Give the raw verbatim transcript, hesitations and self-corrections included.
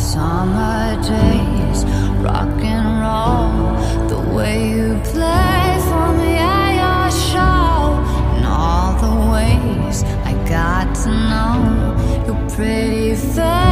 summer days, rock and roll, the way you play for me at your show, and all the ways I got to know your pretty face.